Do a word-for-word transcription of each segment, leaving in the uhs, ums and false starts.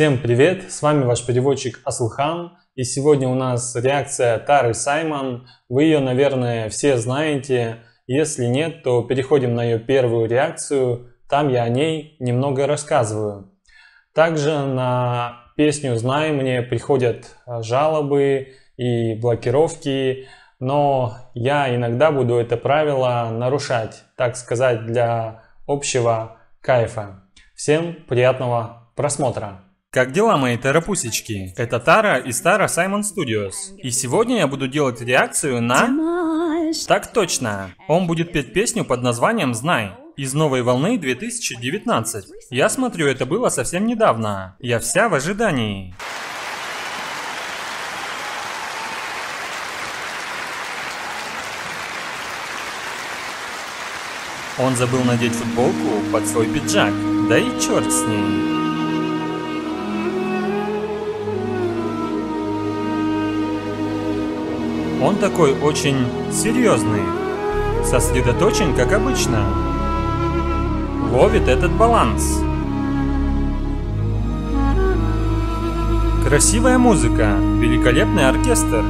Всем привет, с вами ваш переводчик Асылхан, и сегодня у нас реакция Тары Саймон. Вы ее, наверное, все знаете, если нет, то переходим на ее первую реакцию, там я о ней немного рассказываю. Также на песню «Знай» мне приходят жалобы и блокировки, но я иногда буду это правило нарушать, так сказать, для общего кайфа. Всем приятного просмотра! Как дела, мои тарапусечки? Это Тара из Tara Simon Studios. И сегодня я буду делать реакцию на... Так точно! Он будет петь песню под названием «Знай» из новой волны две тысячи девятнадцать. Я смотрю, это было совсем недавно. Я вся в ожидании. Он забыл надеть футболку под свой пиджак. Да и черт с ней. Он такой очень серьезный, сосредоточен, как обычно, ловит этот баланс. Красивая музыка, великолепный оркестр.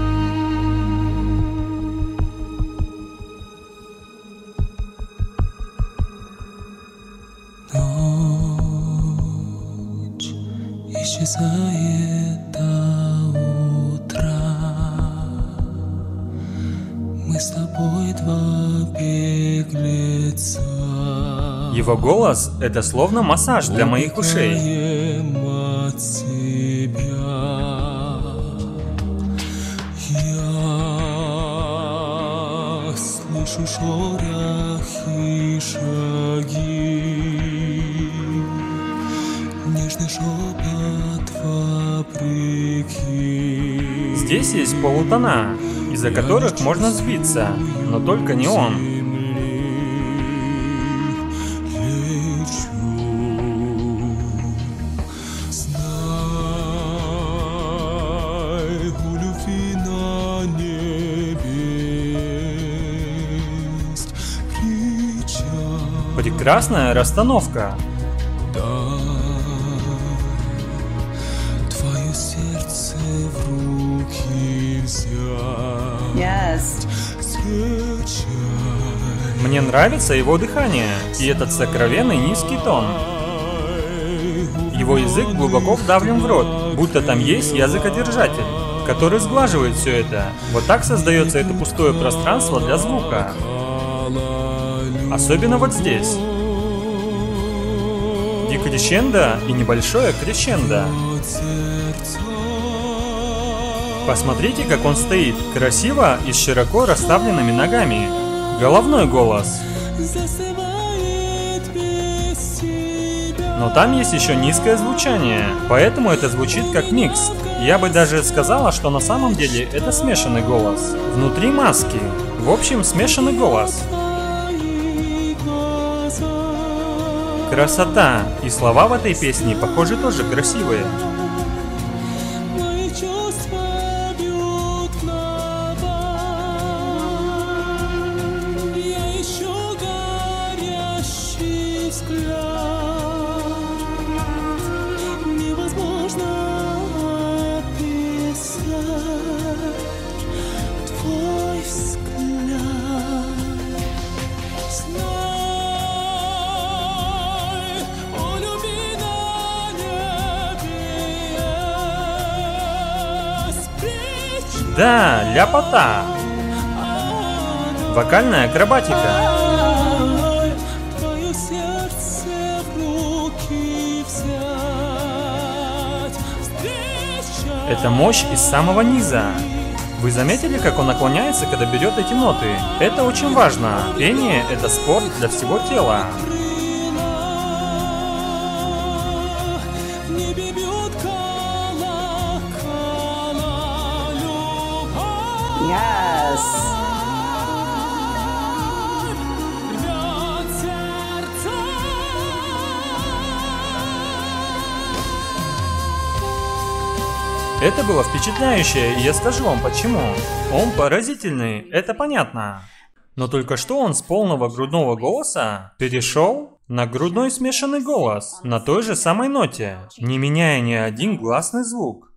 Ночь исчезает до утра. Мы с тобой два беглеца. Его голос — это словно массаж для моих ушей. От себя. Я слышу шорох и шаги, нежный шепот вопреки. Здесь есть полутона, из-за которых можно сбиться, но только не он. Прекрасная расстановка. Твое сердце в руки взять. Yes. Мне нравится его дыхание и этот сокровенный низкий тон. Его язык глубоко вдавлен в рот, будто там есть языкодержатель, который сглаживает все это. Вот так создается это пустое пространство для звука. Особенно вот здесь. Декрещендо и небольшое крещендо. Посмотрите, как он стоит, красиво и с широко расставленными ногами. Головной голос. Но там есть еще низкое звучание, поэтому это звучит как микс. Я бы даже сказала, что на самом деле это смешанный голос. Внутри маски. В общем, смешанный голос. Красота! И слова в этой песне, похоже, тоже красивые. Да, ляпота. Вокальная акробатика. Это мощь из самого низа. Вы заметили, как он наклоняется, когда берет эти ноты? Это очень важно. Пение — это спорт для всего тела. Yes. Это было впечатляюще, и я скажу вам почему. Он поразительный, это понятно. Но только что он с полного грудного голоса перешел на грудной смешанный голос на той же самой ноте, не меняя ни один гласный звук.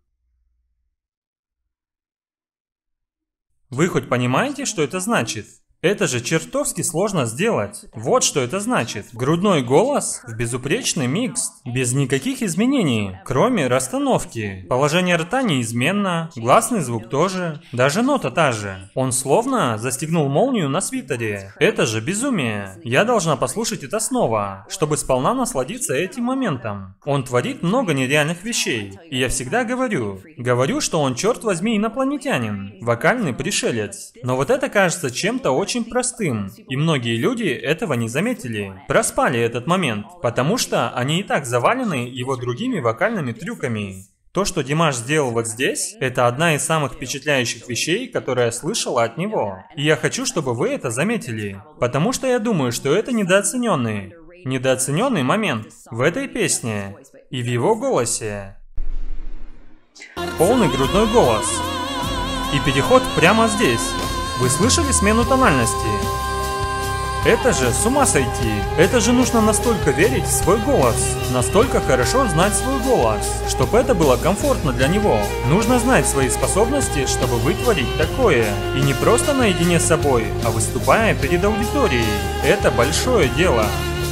Вы хоть понимаете, что это значит? Это же чертовски сложно сделать. Вот что это значит. Грудной голос в безупречный микс, без никаких изменений, кроме расстановки. Положение рта неизменно, гласный звук тоже, даже нота та же. Он словно застегнул молнию на свитере. Это же безумие. Я должна послушать это снова, чтобы сполна насладиться этим моментом. Он творит много нереальных вещей. И я всегда говорю, говорю, что он, черт возьми, инопланетянин, вокальный пришелец. Но вот это кажется чем-то очень очень простым, и многие люди этого не заметили. Проспали этот момент, потому что они и так завалены его другими вокальными трюками. То, что Димаш сделал вот здесь, это одна из самых впечатляющих вещей, которые я слышала от него. И я хочу, чтобы вы это заметили, потому что я думаю, что это недооцененный, недооцененный момент в этой песне и в его голосе. Полный грудной голос. И переход прямо здесь. Вы слышали смену тональности? Это же с ума сойти. Это же нужно настолько верить в свой голос, настолько хорошо знать свой голос, чтобы это было комфортно для него. Нужно знать свои способности, чтобы вытворить такое. И не просто наедине с собой, а выступая перед аудиторией. Это большое дело.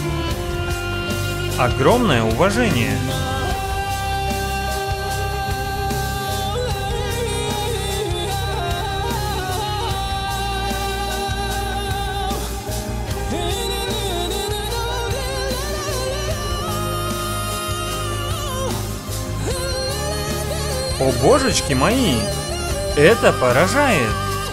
Огромное уважение. О божечки мои! Это поражает!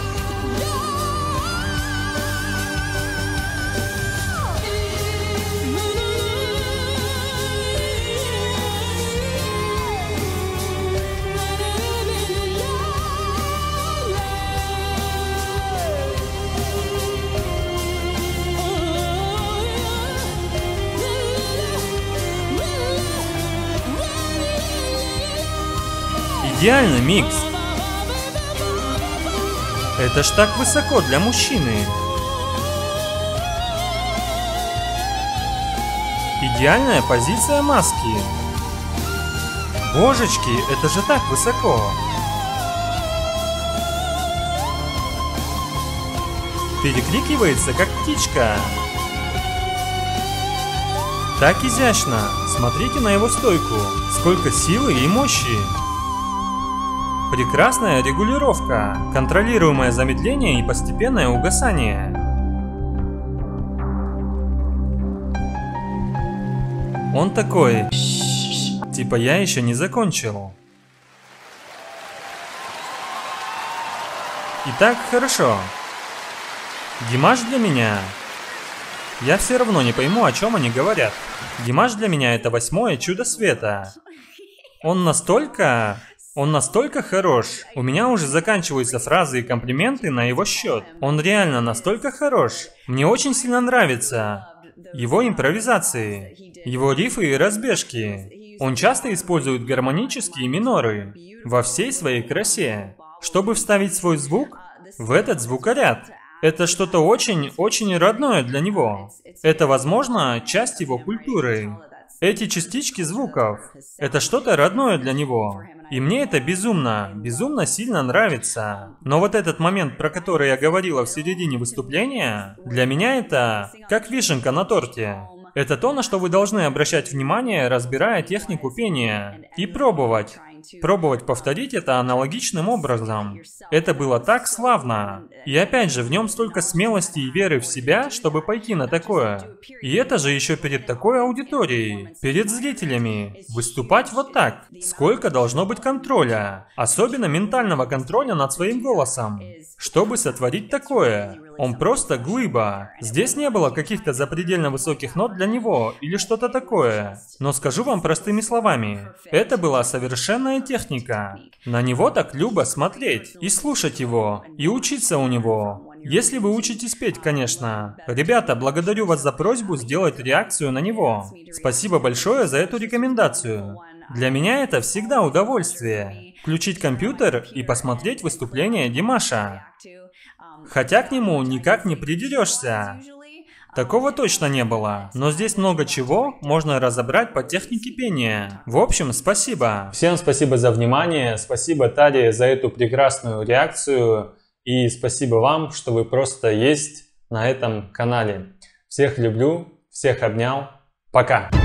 Идеальный микс. Это ж так высоко для мужчины. Идеальная позиция маски. Божечки, это же так высоко. Перекрикивается, как птичка. Так изящно. Смотрите на его стойку. Сколько силы и мощи. Прекрасная регулировка, контролируемое замедление и постепенное угасание. Он такой, типа я еще не закончил. Итак, хорошо. Димаш для меня... Я все равно не пойму, о чем они говорят. Димаш для меня это восьмое чудо света. Он настолько... Он настолько хорош. У меня уже заканчиваются фразы и комплименты на его счет. Он реально настолько хорош. Мне очень сильно нравится его импровизации, его рифы и разбежки. Он часто использует гармонические миноры во всей своей красе, чтобы вставить свой звук в этот звукоряд. Это что-то очень-очень родное для него. Это, возможно, часть его культуры. Эти частички звуков – это что-то родное для него. И мне это безумно, безумно сильно нравится. Но вот этот момент, про который я говорила в середине выступления, для меня это как вишенка на торте. Это то, на что вы должны обращать внимание, разбирая технику пения. И пробовать. Пробовать повторить это аналогичным образом. Это было так славно. И опять же, в нем столько смелости и веры в себя, чтобы пойти на такое. И это же еще перед такой аудиторией, перед зрителями. Выступать вот так. Сколько должно быть контроля. Особенно ментального контроля над своим голосом. Чтобы сотворить такое. Он просто глыба. Здесь не было каких-то запредельно высоких нот для него или что-то такое. Но скажу вам простыми словами. Это была совершенная техника. На него так любо смотреть. И слушать его. И учиться у него. Если вы учитесь петь, конечно. Ребята, благодарю вас за просьбу сделать реакцию на него. Спасибо большое за эту рекомендацию. Для меня это всегда удовольствие. Включить компьютер и посмотреть выступление Димаша. хотя к нему никак не придерешься. Такого точно не было, но здесь много чего можно разобрать по технике пения. В общем, спасибо. Всем спасибо за внимание, спасибо Таре за эту прекрасную реакцию и спасибо вам, что вы просто есть на этом канале. Всех люблю, всех обнял, пока!